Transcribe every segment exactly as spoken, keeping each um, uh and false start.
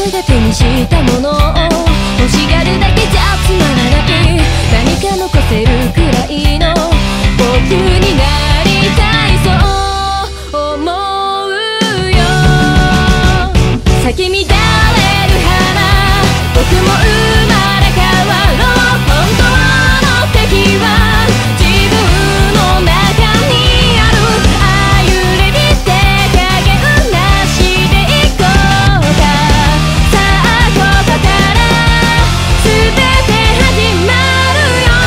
ずが手にしたものを欲しがるだけじゃつまらない、何か残せるくらいの僕になりたい、そう思うよ。咲き乱れる花、僕も生まれ変わろう。本当の敵は自分の中にある、ああいうレビって加減なしでいこうか。さあここから全て始まるよ。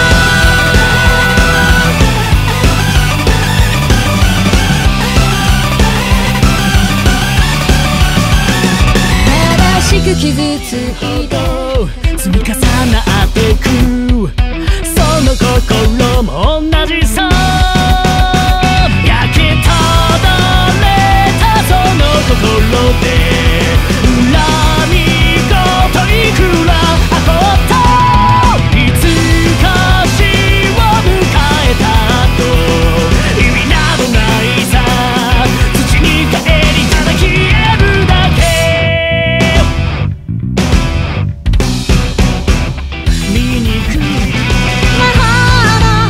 正しく傷ついて積み重なってく、その心も同じさ。焼きただれたその心で恨みごといくらあこった、いつか死を迎えた後意味などないさ。土に帰りただ消えるだけ。醜い魔法の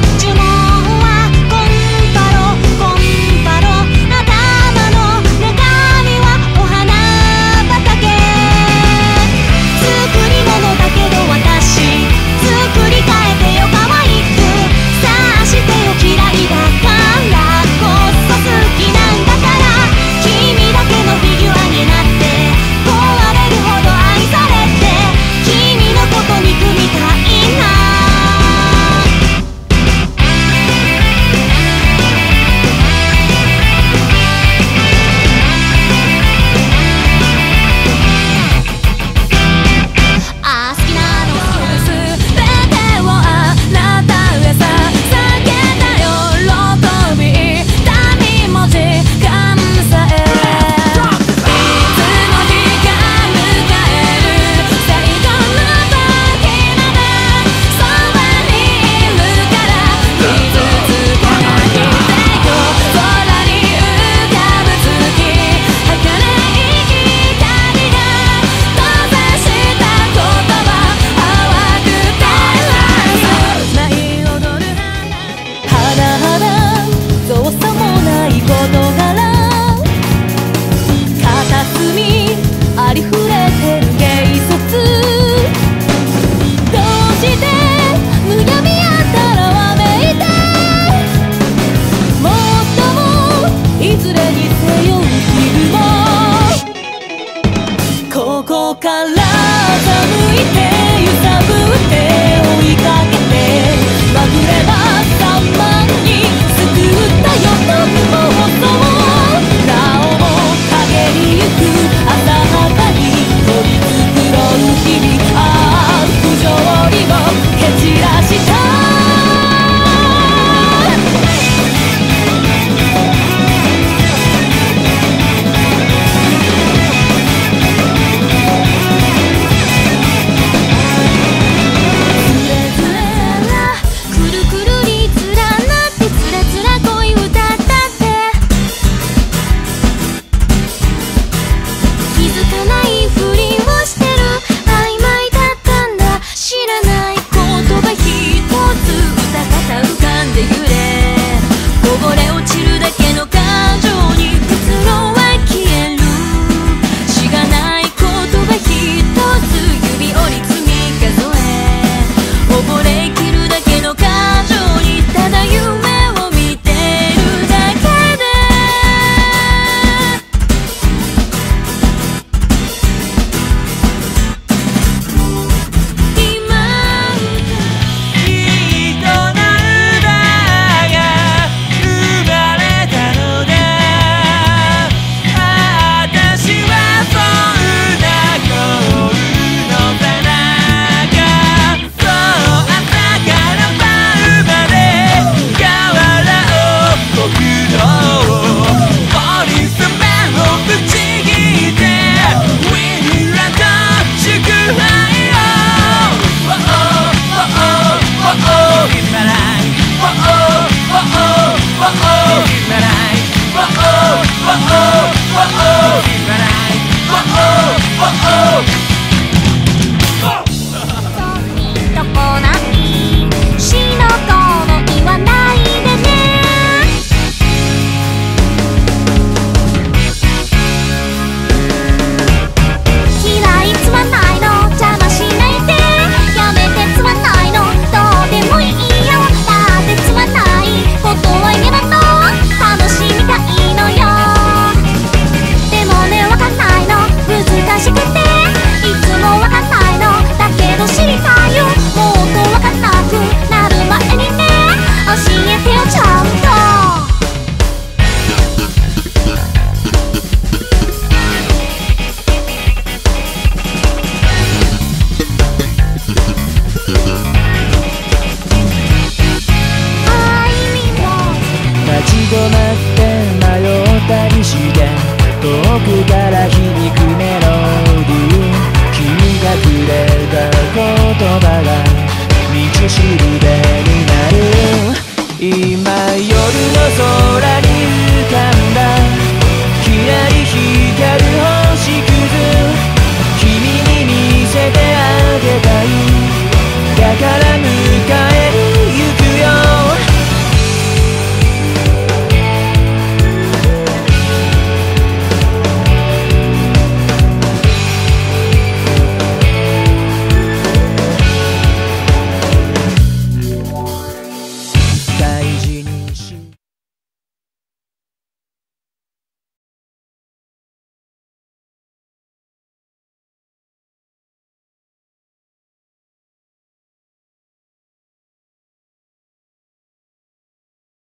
止まって迷ったりして遠くから響くメロディー君がくれた言葉が道しるべになる今夜の空